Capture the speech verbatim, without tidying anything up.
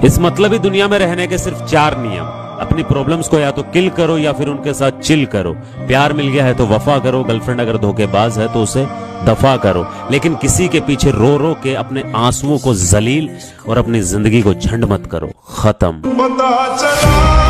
इस मतलबी दुनिया में रहने के सिर्फ चार नियम। अपनी प्रॉब्लम्स को या तो किल करो या फिर उनके साथ चिल करो। प्यार मिल गया है तो वफा करो, गर्लफ्रेंड अगर धोखेबाज है तो उसे दफा करो, लेकिन किसी के पीछे रो रो के अपने आंसुओं को जलील और अपनी जिंदगी को झंड मत करो। खत्म।